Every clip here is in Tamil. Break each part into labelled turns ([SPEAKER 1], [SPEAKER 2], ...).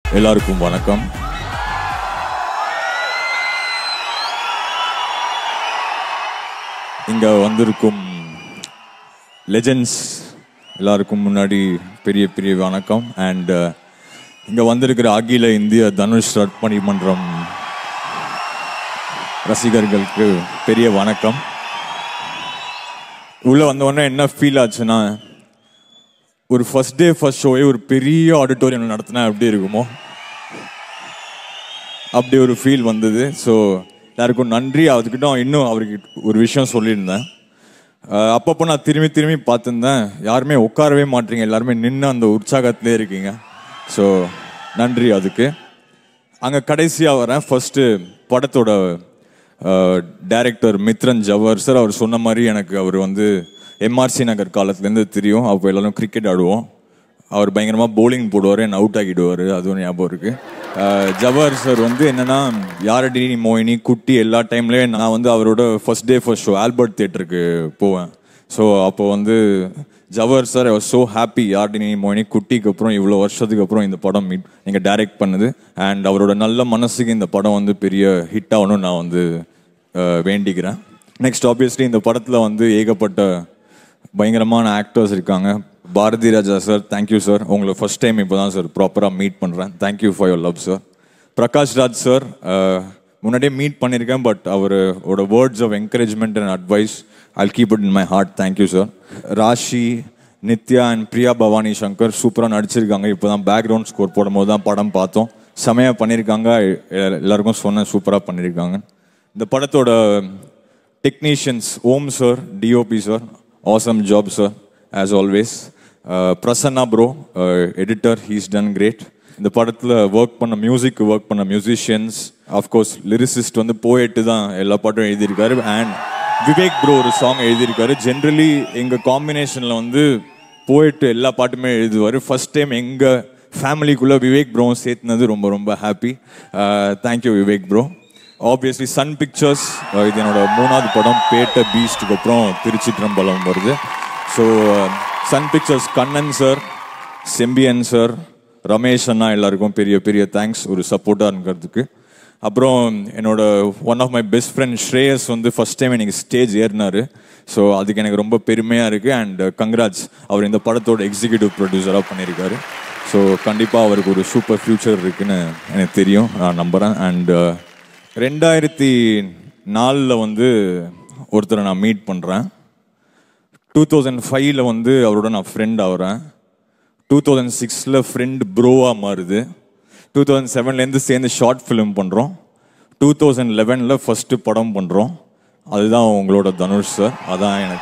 [SPEAKER 1] எல்லாருக்கும் வணக்கம். இங்க வந்திருக்கும் லெஜெண்ட்ஸ் எல்லாருக்கும் முன்னாடி பெரிய பெரிய வணக்கம். அண்ட் இங்க வந்திருக்கிற அகில இந்திய தனுஷ் ரத்மணி மன்றம் ரசிகர்களுக்கு பெரிய வணக்கம். உள்ள வந்தோடனே என்ன ஃபீல் ஆச்சுன்னா, ஒரு ஃபர்ஸ்ட் டே ஃபர்ஸ்ட் ஷோவே ஒரு பெரிய ஆடிட்டோரியம் நடத்தினா எப்படி இருக்குமோ அப்படி ஒரு ஃபீல் வந்தது. ஸோ எல்லாருக்கும் நன்றி. அதுக்கிட்ட இன்னும் அவருக்கு ஒரு விஷயம் சொல்லியிருந்தேன். அப்பப்போ நான் திரும்பி திரும்பி பார்த்துருந்தேன், யாருமே உட்காரவே மாட்டீங்க, எல்லாருமே நின்று அந்த உற்சாகத்திலே இருக்கீங்க. ஸோ நன்றி அதுக்கு. அங்கே கடைசியாக வரேன். ஃபர்ஸ்ட்டு படத்தோட டைரக்டர் மித்ரன் ஜவர் சார், அவர் சொன்ன மாதிரி எனக்கு அவர் எம்ஆர்சி நகர் காலத்துலேருந்து தெரியும். அப்போ எல்லாரும் கிரிக்கெட் ஆடுவோம். அவர் பயங்கரமாக பவுலிங் போடுவார், என்னை அவுட் ஆகிடுவார், அதுவும் ஞாபகம் இருக்குது. ஜவர் சார் என்னென்னா, யாரடி மோயினி குட்டி எல்லா டைம்லேயும் நான் அவரோட first day first show Albert தியேட்டருக்கு போவேன். ஸோ அப்போ Jawahar sir I was so happy, Yaaradi Mohini குட்டிக்கு அப்புறம் இவ்வளோ வருஷத்துக்கு அப்புறம் இந்த படம் நீங்கள் டைரக்ட் பண்ணுது. அண்ட் அவரோட நல்ல மனசுக்கு இந்த படம் பெரிய ஹிட் ஆகணும்னு நான் வேண்டிக்கிறேன். நெக்ஸ்ட் ஆப்வியஸ்லி இந்த படத்தில் ஏகப்பட்ட பயங்கரமான ஆக்டர்ஸ் இருக்காங்க. Bharathi Raja sir, thank you sir. உங்களை ஃபர்ஸ்ட் டைம் இப்போ தான் சார் ப்ராப்பராக மீட் பண்ணுறேன். Thank you for your love sir. Prakash Raj sir, முன்னாடியே மீட் பண்ணியிருக்கேன், பட் அவரோட words of encouragement and advice I'll keep it in my heart. Thank you sir. Raashi, Nithya and Priya Bhavani Shankar சூப்பராக நடிச்சிருக்காங்க. இப்போ தான் பேக்ரவுண்ட் ஸ்கோர் போடும்போது தான் படம் பார்த்தோம். செமையாக பண்ணியிருக்காங்க. எல்லாருக்கும் சொன்னேன், சூப்பராக பண்ணியிருக்காங்க. இந்த படத்தோட technicians Om sir, DOP sir, awesome job sir as always. Prasanna bro, editor, he's done great. இந்த படத்தில் ஒர்க் பண்ண மியூசிஷியன்ஸ், ஆஃப்கோர்ஸ் லிரிசிஸ்ட் போயட் தான் எல்லா பாட்டும் எழுதியிருக்காரு. அண்ட் விவேக் ப்ரோ ஒரு சாங் எழுதியிருக்காரு. ஜென்ரலி எங்கள் காம்பினேஷனில் போயட் எல்லா பாட்டுமே எழுதுவார். ஃபர்ஸ்ட் டைம் எங்கள் ஃபேமிலிக்குள்ளே விவேக் ப்ரோ சேர்த்துனது ரொம்ப ரொம்ப happy. Thank you Vivek bro. Obviously Sun Pictures, இது என்னோட 3வது படம். பேட்ட பீஸ்டுக்கு அப்புறம் திருச்சித்ரம்பலம் வருது. So Sun Pictures Kannan sir, Sembiyan sir, Ramesh அண்ணா எல்லாருக்கும் பெரிய பெரிய தேங்க்ஸ் ஒரு சப்போர்ட்டாக இருக்கிறதுக்கு. அப்புறம் என்னோட one of my best friend Shreyas first time எனக்கு ஸ்டேஜ் ஏறினார். ஸோ அதுக்கு எனக்கு ரொம்ப பெருமையாக இருக்குது. அண்ட் கங்க்ராட்ஸ், அவர் இந்த படத்தோட எக்ஸிக்யூட்டிவ் ப்ரொடியூசராக பண்ணியிருக்காரு. ஸோ கண்டிப்பாக அவருக்கு ஒரு சூப்பர் ஃப்யூச்சர் இருக்குன்னு எனக்கு தெரியும், நான் நம்புகிறேன். அண்ட் 2004 ஒருத்தரை நான் மீட் பண்ணுறேன். 2005 அவரோட நான் ஃப்ரெண்ட் ஆகிறேன். 2006 ஃப்ரெண்ட் ப்ரோவாக மாறுது. 2007 சேர்ந்து ஷார்ட் ஃபிலிம் பண்ணுறோம். 2011 ஃபஸ்ட்டு படம் பண்ணுறோம். அதுதான் உங்களோட தனுஷ் சார். அதான் எனக்கு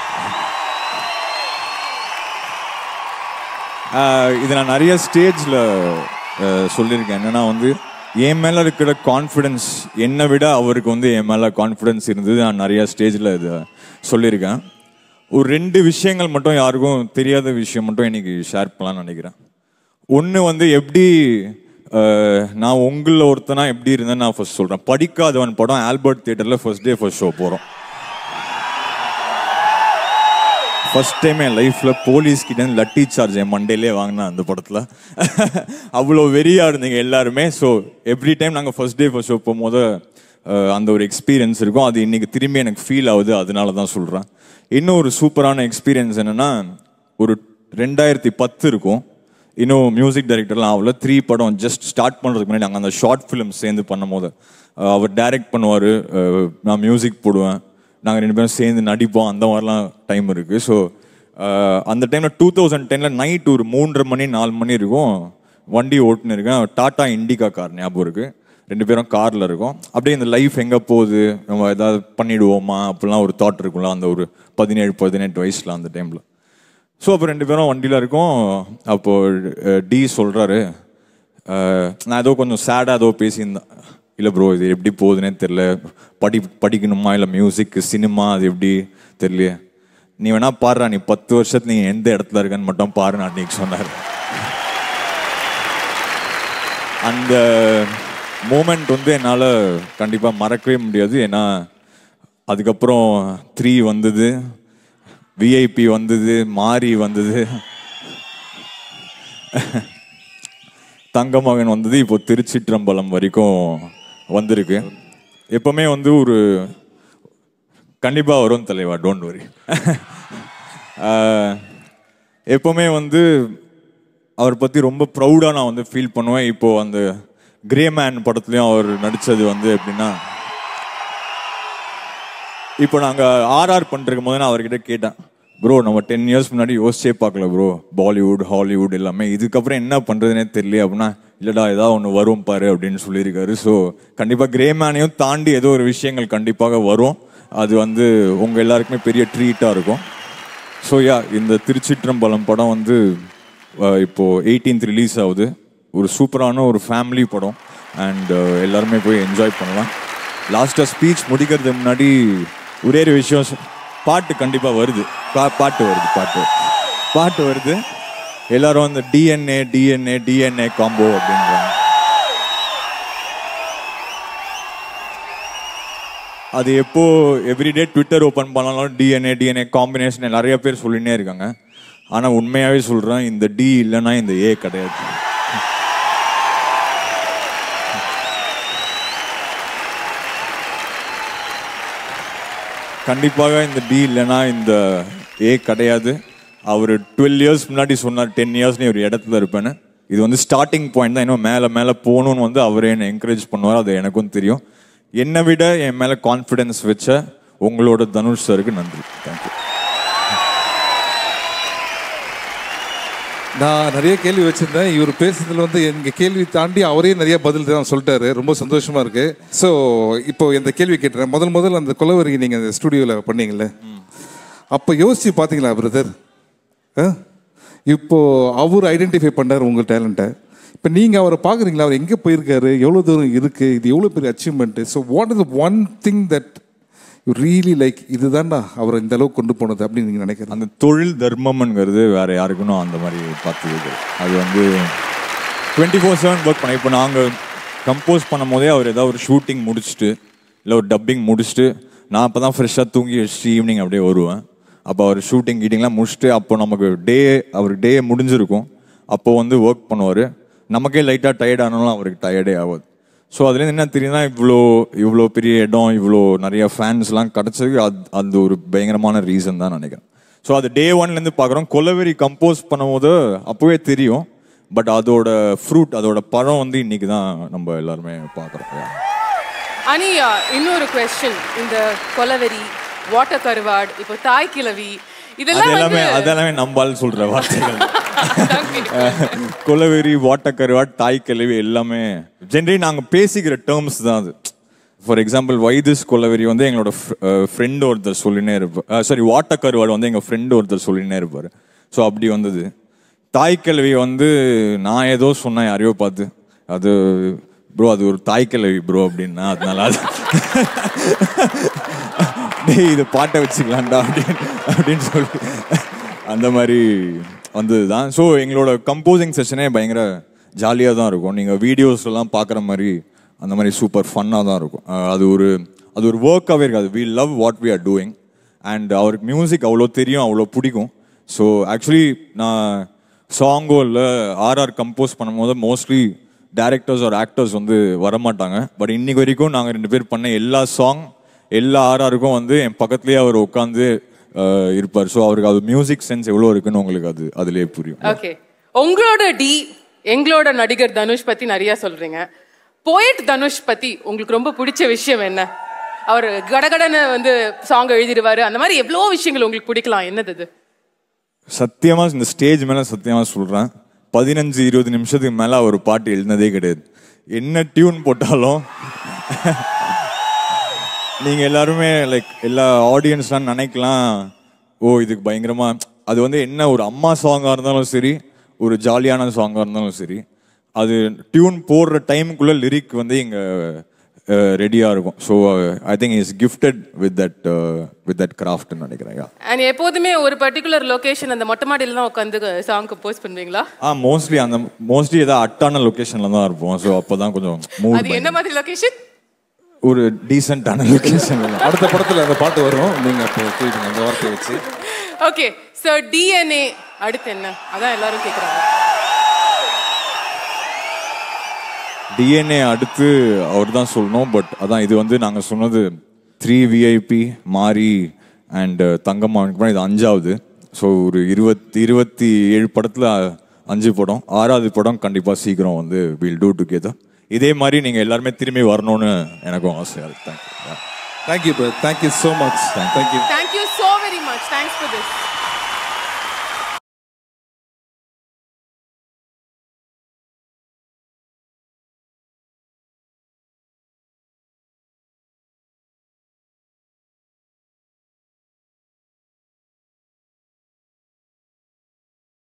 [SPEAKER 1] இது நான் நிறைய ஸ்டேஜில் சொல்லியிருக்கேன். என்னென்னா என் மேலே இருக்கிற கான்ஃபிடென்ஸ் என்னை விட அவருக்கு என் மேலே கான்ஃபிடென்ஸ் இருந்தது. நான் நிறையா ஸ்டேஜில் இதை சொல்லியிருக்கேன். ஒரு 2 விஷயங்கள் மட்டும், யாருக்கும் தெரியாத விஷயம் மட்டும் இன்னைக்கு ஷேர் பண்ணலான்னு நினைக்கிறேன். ஒன்று எப்படி நான் உங்களில் ஒருத்தனா எப்படி இருந்தேன்னு நான் ஃபர்ஸ்ட் சொல்கிறேன். படிக்காதவன் படம் ஆல்பர்ட் தியேட்டரில் ஃபர்ஸ்ட் டே ஃபர்ஸ்ட் ஷோ போகிறோம். ஃபர்ஸ்ட் டைம் என் லைஃப்பில் போலீஸ்கிட்ட லட்டி சார்ஜ் என் மண்டேலே வாங்கினேன் அந்த படத்தில். அவ்வளோ வெறியாக இருந்தீங்க எல்லாருமே. ஸோ எவ்ரி டைம் நாங்கள் ஃபர்ஸ்ட் டே ஃபர்ஸ்ட் ஷோ போகும்போது அந்த ஒரு எக்ஸ்பீரியன்ஸ் இருக்கும். அது இன்றைக்கி திரும்பி எனக்கு ஃபீல் ஆகுது, அதனால தான் சொல்கிறேன். இன்னும் ஒரு சூப்பரான எக்ஸ்பீரியன்ஸ் என்னென்னா, ஒரு 2010 இருக்கும். இன்னும் மியூசிக் டைரக்டர்லாம் ஆகல. 3 படம் ஜஸ்ட் ஸ்டார்ட் பண்ணுறதுக்கு முன்னாடி நாங்கள் அந்த ஷார்ட் ஃபிலிம் சேர்ந்து பண்ணும் போது அவர் டைரக்ட் பண்ணுவார், நான் மியூசிக் போடுவேன், நாங்கள் 2 பேரும் சேர்ந்து நடிப்போம். அந்த மாதிரிலாம் டைம் இருக்குது. ஸோ அந்த டைமில் 2010 நைட் ஒரு 3:30 மணி 4 மணி இருக்கும். வண்டி ஓட்டுன்னு இருக்கேன். டாட்டா இண்டிகா கார் ஞாபகம் இருக்குது. 2 பேரும் காரில் இருக்கோம். அப்படியே இந்த லைஃப் எங்கே போகுது, நம்ம ஏதாவது பண்ணிவிடுவோமா அப்படிலாம் ஒரு தாட் இருக்கும்ல, அந்த ஒரு 17-18 வயசில் அந்த டைமில். ஸோ அப்போ 2 பேரும் வண்டியில் இருக்கோம். அப்போது டி சொல்கிறாரு, நான் ஏதோ கொஞ்சம் சேடாக ஏதோ பேசியிருந்தேன். இல்லை ப்ரோ, இது எப்படி போகுதுன்னே தெரில, படிக்கணுமா இல்லை மியூசிக் சினிமா அது எப்படி தெரியலையே, நீ வேணா பாடுறா, நீ 10 வருஷத்துல நீ எந்த இடத்துல இருக்கன்னு மட்டும் பாரு நான் அன்னைக்கு சொன்னார். அந்த மூமெண்ட் என்னால் கண்டிப்பாக மறக்கவே முடியாது. ஏன்னா அதுக்கப்புறம் 3 வந்தது, விஐபி வந்தது, மாறி வந்தது, தங்கமகன் வந்தது இப்போ திருச்சிற்றம்பலம் வரைக்கும் வந்திருக்கு. எப்பவுமே வந்து ஒரு கண்டிப்பாக வரும் தலைவா, டோன்ட் வரி. எப்பவுமே வந்து அவர் பற்றி ரொம்ப ப்ரௌடாக நான் வந்து ஃபீல் பண்ணுவேன். இப்போது அந்த கிரே மேன் படத்துலையும் அவர் நடித்தது வந்து எப்படின்னா, இப்போ நாங்கள் ஆர்ஆர் பண்ணிருக்கும் போது நான் அவர்கிட்ட கேட்டேன், ப்ரோ நம்ம 10 years முன்னாடி யோசிச்சே பார்க்கல ப்ரோ, பாலிவுட் ஹாலிவுட் எல்லாமே, இதுக்கப்புறம் என்ன பண்ணுறதுனே தெரியல அப்படின்னா, இல்லைடா ஏதாவது ஒன்று வரும் பாரு அப்படின்னு சொல்லியிருக்காரு. ஸோ கண்டிப்பாக கிரே மேனையும் தாண்டி ஏதோ ஒரு விஷயங்கள் கண்டிப்பாக வரும். அது வந்து உங்கள் எல்லாருக்குமே பெரிய ட்ரீட்டாக இருக்கும். ஸோ இந்த திருச்சிற்றம்பலம் படம் வந்து இப்போது 18th ரிலீஸ் ஆகுது. ஒரு சூப்பரான ஒரு ஃபேமிலி படம் அண்ட் எல்லாருமே போய் என்ஜாய் பண்ணலாம். லாஸ்ட்டாக ஸ்பீச் முடிக்கிறதுக்கு முன்னாடி ஒரே ஒரு விஷயம், பாட்டு கண்டிப்பாக வருது, பாட்டு வருது. எல்லாரும் அந்த டிஎன்ஏ காம்போ அப்படின்றாங்க. அது எப்போ எவ்ரிடே ட்விட்டர் ஓப்பன் பண்ணாலும் டிஎன்ஏ காம்பினேஷன் நிறைய பேர் சொல்லினே இருக்காங்க. ஆனால் உண்மையாகவே சொல்கிறேன், இந்த டி இல்லைன்னா இந்த ஏ கிடையாது. கண்டிப்பாக இந்த டி இல்லைன்னா இந்த ஏ கிடையாது. அவர் 12 years முன்னாடி சொன்னார் 10 years ஒரு இடத்துல இருப்பேன்னு. இது வந்து ஸ்டார்டிங் பாயிண்ட் தான். இன்னும் மேலே போகணுன்னு வந்து அவரே என்னை என்கரேஜ் பண்ணுவார். அது எனக்கும் தெரியும். என்னை விட என் மேலே கான்ஃபிடென்ஸ் வச்ச உங்களோட தனுஷ் சாருக்கு நன்றி. தேங்க்யூ.
[SPEAKER 2] நான் நிறைய கேள்வி வச்சிருந்தேன். இவர் பேசுறதுல வந்து எங்கள் கேள்வி தாண்டி அவரே நிறைய பதில் தான் சொல்லிட்டாரு. ரொம்ப சந்தோஷமா இருக்கு. ஸோ இப்போ இந்த கேள்வி கேட்டுறேன். முதல் அந்த கொலவரி நீங்கள் அந்த ஸ்டுடியோவில் பண்ணீங்கல்ல, அப்போ யோசிச்சு பார்த்தீங்களா பிரதர்? இப்போ அவர் ஐடென்டிஃபை பண்ணார் உங்கள் டேலண்ட்டை. இப்போ நீங்கள் அவரை பார்க்குறீங்களா? அவர் எங்கே போயிருக்காரு, எவ்வளோ தூரம் இருக்குது, இது எவ்வளோ பெரிய achievement. So what is the one thing that you really like, இதுதான்டா அவரை இந்த அளவுக்கு கொண்டு போனது அப்படின்னு நீங்கள் நினைக்கிறேன்?
[SPEAKER 1] அந்த தொழில் தர்மம்ங்கிறது வேறு யாருக்குன்னு அந்த மாதிரி பார்த்தது. அது வந்து 24/7 ஒர்க் பண்ண. இப்போ நாங்கள் கம்போஸ் பண்ணும் போதே அவர் ஏதாவது ஒரு ஷூட்டிங் முடிச்சுட்டு இல்லை ஒரு டப்பிங் முடிச்சுட்டு, நான் அப்போ தான் ஃப்ரெஷ்ஷாக தூங்கி வச்சுட்டு ஈவினிங் அப்படியே வருவேன். அப்போ அவர் ஷூட்டிங் கீட்டிங்லாம் முடிச்சுட்டு அப்போ நமக்கு அவருக்கு டே முடிஞ்சிருக்கும். அப்போ வந்து ஒர்க் பண்ணுவார். நமக்கே லைட்டாக டயர்ட் ஆனாலும் அவருக்கு டயர்டே ஆகாது. ஸோ அதுலேருந்து என்ன தெரியுதுன்னா, இவ்வளோ பெரிய இடம், இவ்வளோ நிறைய ஃபேன்ஸ்லாம் கிடச்சதுக்கு அது ஒரு பயங்கரமான ரீசன் தான் நினைக்கிறேன். ஸோ அது டே 1லேருந்து பார்க்குறோம். கொலவெரி கம்போஸ் பண்ணும்போது அப்போவே தெரியும். பட் அதோட ஃப்ரூட், அதோட பழம் வந்து இன்னைக்கு தான் நம்ம எல்லாருமே பார்க்குறோம்.
[SPEAKER 3] அனி, இன்னொரு கொஸ்டின். இந்த கொலவெரி, வாட்டர் கருவாடு, இப்போ தாய் கிழவி,
[SPEAKER 1] அதெல்லாமே நம்பால் சொல்ற வார்த்தைகள். கொலவெரி, வாட்டர் கருவாடு, தாய் கிழவி எல்லாமே ஜென்ரலி நாங்கள் பேசிக்கிற டேர்ம்ஸ் தான் அது. ஃபார் எக்ஸாம்பிள் வைதிஸ் கொலவெரி வந்து எங்களோட ஃப்ரெண்ட் ஒருத்தர் சொல்லினே இருப்பார். சாரி, வாட்டர் கருவாடு வந்து எங்கள் ஃப்ரெண்டு ஒருத்தர் சொல்லினே இருப்பார். ஸோ அப்படி வந்தது. தாய் கிழவி வந்து நான் ஏதோ சொன்னேன் யாரையோ பார்த்து, அது ப்ரோ அது ஒரு தாய் கிழவி ப்ரோ அப்படின்னா, அதனால அது இது பாட்டை வச்சுக்கலாம்டா அப்படின்னு சொல்லி அந்த மாதிரி வந்தது தான். ஸோ எங்களோட கம்போசிங் செஷனே பயங்கர ஜாலியாக தான் இருக்கும். நீங்கள் வீடியோஸ்லாம் பார்க்குற மாதிரி அந்த மாதிரி சூப்பர் ஃபன்னாக தான் இருக்கும். அது ஒரு ஒர்க்காகவே இருக்காது. We love what we are doing. And அவருக்கு மியூசிக் அவ்வளோ தெரியும், அவ்வளோ பிடிக்கும். ஸோ ஆக்சுவலி நான் சாங்கோ இல்லை ஆர்ஆர் கம்போஸ் பண்ணும்போது மோஸ்ட்லி டைரக்டர்ஸ் ஒரு ஆக்டர்ஸ் வந்து வரமாட்டாங்க. பட் இன்னைக்கு வரைக்கும் நாங்கள் 2 பேர் பண்ண எல்லா சாங், எல்லா ஆர்ஆருக்கும் வந்து என் பக்கத்துலேயே அவர் உட்காந்து இருப்பார். ஸோ அவருக்கு அது மியூசிக் சென்ஸ் எவ்வளோ இருக்குன்னு உங்களுக்கு அதுலேயே புரியும்.
[SPEAKER 3] ஓகே, உங்களோட டி எங்களோட நடிகர் தனுஷ் பற்றி நிறையா சொல்கிறீங்க. போயட் தனுஷ் பற்றி உங்களுக்கு ரொம்ப பிடிச்ச விஷயம் என்ன? அவர் கடகடன்னு வந்து சாங் எழுதிடுவார், அந்த மாதிரி எவ்வளோ விஷயங்கள் உங்களுக்கு பிடிக்கலாம். என்னது அது?
[SPEAKER 1] சத்தியமாக இந்த ஸ்டேஜ் மேலே சத்தியமாக சொல்கிறேன், 15-20 நிமிஷத்துக்கு மேலே அவர் பாட்டு எழுதினதே கிடையாது. என்ன டியூன் போட்டாலும் நீங்கள் எல்லாருமே லைக் எல்லா ஆடியன்ஸ்லாம் நினைக்கலாம், ஓ இதுக்கு பயங்கரமாக, அது வந்து என்ன ஒரு அம்மா சாங்காக இருந்தாலும் சரி, ஒரு ஜாலியான சாங்காக இருந்தாலும் சரி, அது டியூன் போடுற டைமுக்குள்ளே லிரிக் வந்து இங்கே ரெடியாக இருக்கும். So I think is gifted with that கிராஃப்ட்னு நினைக்கிறேன்.
[SPEAKER 3] அண்ட் எப்போதுமே ஒரு பர்டிகுலர் லொகேஷன் அந்த மொட்டை மாடியில் தான் உட்காந்து சாங் கம்போஸ் பண்ணுவீங்களா?
[SPEAKER 1] மோஸ்ட்லி ஏதாவது அட்டான லொகேஷனில் தான் இருப்போம். ஸோ அப்போ தான் கொஞ்சம் மூட்.
[SPEAKER 3] அது என்ன மாதிரி லொகேஷன்?
[SPEAKER 1] ஒரு டீசென்டான லொகேஷன்.
[SPEAKER 2] அடுத்த படத்தில் அந்த பாட்டு வரும், நீங்கள் அப்போ கேட்குங்க அந்த வார்த்தையை வச்சு.
[SPEAKER 3] ஓகே, ஸோ டிஎன்ஏ அடுத்து என்ன? அதான் எல்லாரும் கேட்குறாங்க.
[SPEAKER 1] டிஎன்ஏ அடுத்து அவர் தான் சொல்லணும். பட் அதான் இது வந்து நாங்கள் சொன்னது 3 VIP மாரி அண்ட் தங்கம்மா இது 5வது. ஸோ ஒரு 27 படத்தில் 5 படம், 6வது படம் கண்டிப்பாக சீக்கிரம் வந்து வில் டூ டுகெதர். இதே மாதிரி நீங்கள் எல்லாருமே திரும்பி வரணும்னு எனக்கும் ஆசையாக இருக்கு. Thank you.
[SPEAKER 2] Thank you bro, thank you so much. Thank you.
[SPEAKER 3] Thank you so very much. Thanks for this.